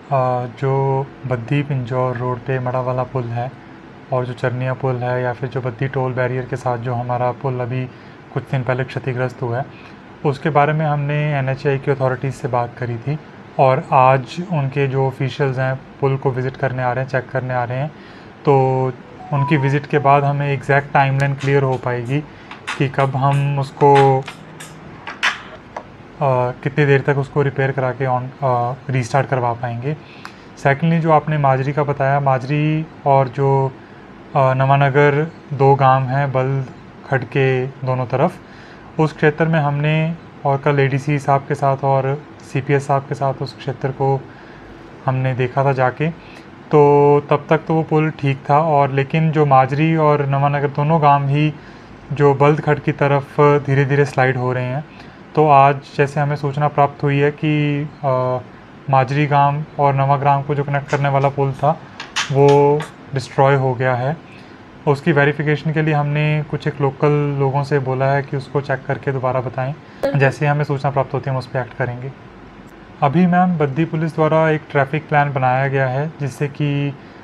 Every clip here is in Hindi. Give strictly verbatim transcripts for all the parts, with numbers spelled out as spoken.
जो बद्दी पिंजौर रोड पे मड़ा वाला पुल है और जो चरनिया पुल है या फिर जो बद्दी टोल बैरियर के साथ जो हमारा पुल अभी कुछ दिन पहले क्षतिग्रस्त हुआ है, उसके बारे में हमने एन एच ए आई की अथॉरिटीज़ से बात करी थी और आज उनके जो ऑफिशियल्स हैं पुल को विज़िट करने आ रहे हैं, चेक करने आ रहे हैं। तो उनकी विज़िट के बाद हमें एग्जैक्ट टाइमलाइन क्लियर हो पाएगी कि कब हम उसको Uh, कितनी देर तक उसको रिपेयर करा के ऑन रीस्टार्ट करवा पाएंगे। सेकेंडली जो आपने माजरी का बताया, माजरी और जो uh, नवानगर दो गांव हैं बल्द खड़के दोनों तरफ, उस क्षेत्र में हमने और कल ए डी सी साहब के साथ और सी पी एस साहब के साथ उस क्षेत्र को हमने देखा था जाके। तो तब तक तो वो पुल ठीक था, और लेकिन जो माजरी और नवानगर दोनों गांव ही जो बल्द खड़ की तरफ धीरे धीरे स्लाइड हो रहे हैं। तो आज जैसे हमें सूचना प्राप्त हुई है कि आ, माजरी गांव और नवाग्राम को जो कनेक्ट करने वाला पुल था वो डिस्ट्रॉय हो गया है। उसकी वेरिफिकेशन के लिए हमने कुछ एक लोकल लोगों से बोला है कि उसको चेक करके दोबारा बताएं। जैसे हमें सूचना प्राप्त होती है हम उस पर एक्ट करेंगे। अभी मैम बद्दी पुलिस द्वारा एक ट्रैफिक प्लान बनाया गया है जिससे कि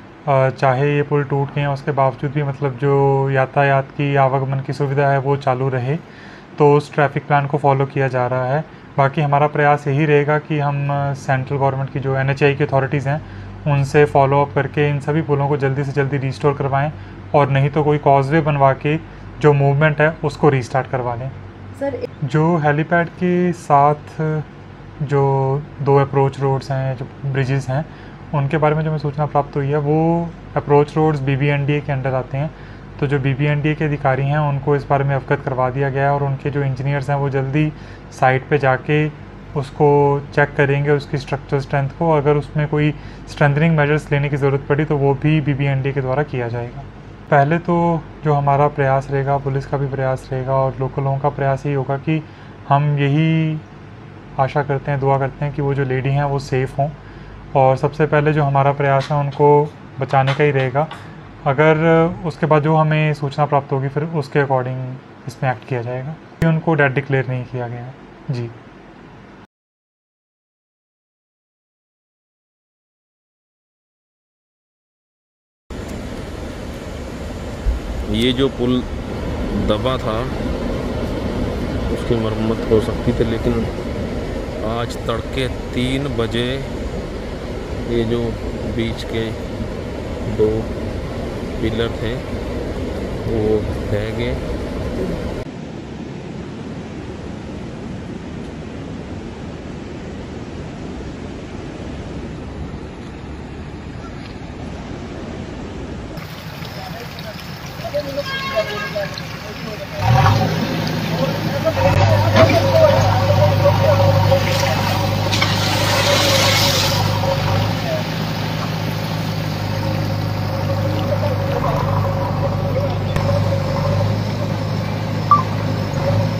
चाहे ये पुल टूट गए हैं उसके बावजूद भी मतलब जो यातायात की आवागमन की सुविधा है वो चालू रहे। तो उस ट्रैफिक प्लान को फॉलो किया जा रहा है। बाकी हमारा प्रयास यही रहेगा कि हम सेंट्रल गवर्नमेंट की जो एन एच ए आई की अथॉरिटीज़ हैं उनसे फॉलो अप करके इन सभी पुलों को जल्दी से जल्दी रिस्टोर करवाएं, और नहीं तो कोई कॉजवे बनवा के जो मूवमेंट है उसको रीस्टार्ट करवा लें। सर जो हेलीपैड के साथ जो दो अप्रोच रोड्स हैं, जो ब्रिजेस हैं, उनके बारे में जो हमें सूचना प्राप्त हुई है वो approach roads B B N D A के अंडर आते हैं। तो जो B B N D A के अधिकारी हैं उनको इस बारे में अवगत करवा दिया गया है, और उनके जो इंजीनियर्स हैं वो जल्दी साइट पे जाके उसको चेक करेंगे उसकी स्ट्रक्चरल स्ट्रेंथ को। अगर उसमें कोई स्ट्रेंथनिंग मेजर्स लेने की ज़रूरत पड़ी तो वो भी B B N D A के द्वारा किया जाएगा। पहले तो जो हमारा प्रयास रहेगा, पुलिस का भी प्रयास रहेगा और लोकल लोगों का प्रयास यही होगा कि हम यही आशा करते हैं, दुआ करते हैं कि वो जो लेडी हैं वो सेफ़ हों, और सबसे पहले जो हमारा प्रयास है उनको बचाने का ही रहेगा। अगर उसके बाद जो हमें सूचना प्राप्त होगी फिर उसके अकॉर्डिंग इसमें एक्ट किया जाएगा। उनको डेड डिक्लेयर नहीं किया गया है जी। ये जो पुल दबा था उसकी मरम्मत हो सकती थी, लेकिन आज तड़के तीन बजे ये जो बीच के दो पिलर थे वो ढह गए।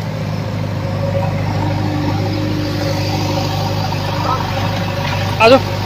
आ जाओ।